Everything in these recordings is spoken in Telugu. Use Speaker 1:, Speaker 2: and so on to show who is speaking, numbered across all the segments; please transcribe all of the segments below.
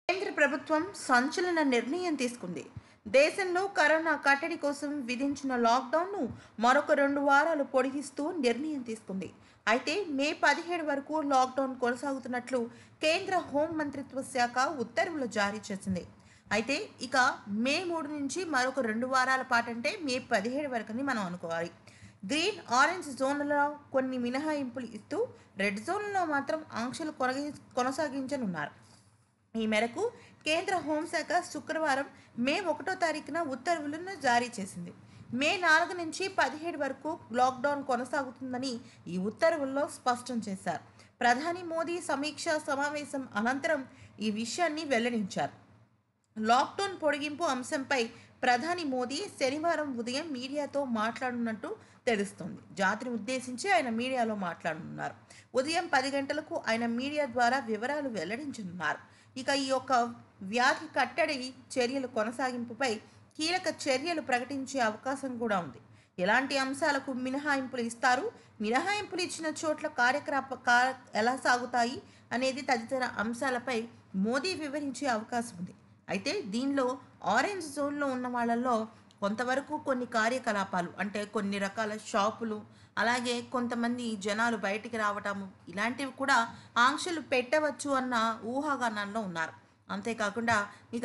Speaker 1: కేంద్ర ప్రభుత్వం సంచలన నిర్ణయం తీసుకుంది. దేశంలో కరోనా కట్టడి కోసం విధించిన లాక్డౌన్ను మరొక 2 వారాలు పొడిగిస్తూ నిర్ణయం తీసుకుంది. అయితే మే 17 వరకు లాక్డౌన్ కొనసాగుతున్నట్లు కేంద్ర హోం మంత్రిత్వ శాఖ ఉత్తర్వులు జారీ చేసింది. అయితే ఇక మే 3 నుంచి మరొక 2 వారాల పాటంటే మే 17 వరకని మనం అనుకోవాలి. గ్రీన్, ఆరెంజ్ జోన్లలో కొన్ని మినహాయింపులు ఇస్తూ రెడ్ జోన్లలో మాత్రం ఆంక్షలు కొనసాగించనున్నారు. ఈ మేరకు కేంద్ర హోంశాఖ శుక్రవారం మే 1వ తారీఖున ఉత్తర్వులను జారీ చేసింది. మే 4 నుంచి 17 వరకు లాక్డౌన్ కొనసాగుతుందని ఈ ఉత్తర్వుల్లో స్పష్టం చేశారు. ప్రధాని మోదీ సమీక్షా సమావేశం అనంతరం ఈ విషయాన్ని వెల్లడించారు. లాక్డౌన్ పొడిగింపు అంశంపై ప్రధాని మోదీ శనివారం ఉదయం మీడియాతో మాట్లాడనున్నట్టు తెలుస్తోంది. జాతిని ఉద్దేశించి ఆయన మీడియాలో మాట్లాడనున్నారు. ఉదయం 10 గంటలకు ఆయన మీడియా ద్వారా వివరాలు వెల్లడించనున్నారు. ఇక ఈ యొక్క వ్యాధి కట్టడి చర్యల కొనసాగింపుపై కీలక చర్యలు ప్రకటించే అవకాశం కూడా ఉంది. ఎలాంటి అంశాలకు మినహాయింపులు ఇస్తారు, మినహాయింపులు ఇచ్చిన చోట్ల కార్యకలాపాలు ఎలా సాగుతాయి అనేది తదితర అంశాలపై మోదీ వివరించే అవకాశం ఉంది. అయితే దీనిలో ఆరెంజ్ జోన్లో ఉన్న వాళ్ళల్లో కొంతవరకు కొన్ని కార్యకలాపాలు అంటే కొన్ని రకాల షాపులు, అలాగే కొంతమంది జనాలు బయటికి రావటము ఇలాంటివి కూడా ఆంక్షలు పెట్టవచ్చు అన్న ఊహాగానాల్లో ఉన్నారు. అంతేకాకుండా ఇక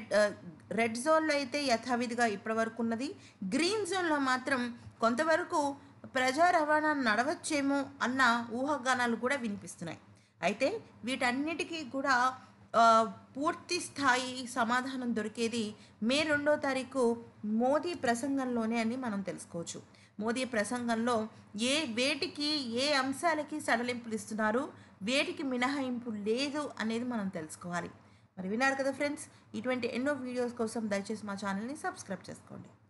Speaker 1: రెడ్ జోన్లో అయితే యథావిధిగా ఇప్పటివరకు ఉన్నది. గ్రీన్ జోన్లో మాత్రం కొంతవరకు ప్రజా రవాణా నడవచ్చేమో అన్న ఊహాగానాలు కూడా వినిపిస్తున్నాయి. అయితే వీటన్నిటికీ కూడా పూర్తి స్థాయి సమాధానం దొరికేది మే 2వ తారీఖు మోదీ ప్రసంగంలోనే అని మనం తెలుసుకోవచ్చు. మోదీ ప్రసంగంలో వేటికి ఏ అంశాలకి సడలింపులు ఇస్తున్నారు, వేటికి మినహాయింపు లేదు అనేది మనం తెలుసుకోవాలి. మరి విన్నారు కదా ఫ్రెండ్స్, ఇటువంటి ఎన్నో వీడియోస్ కోసం దయచేసి మా ఛానల్ని సబ్స్క్రైబ్ చేసుకోండి.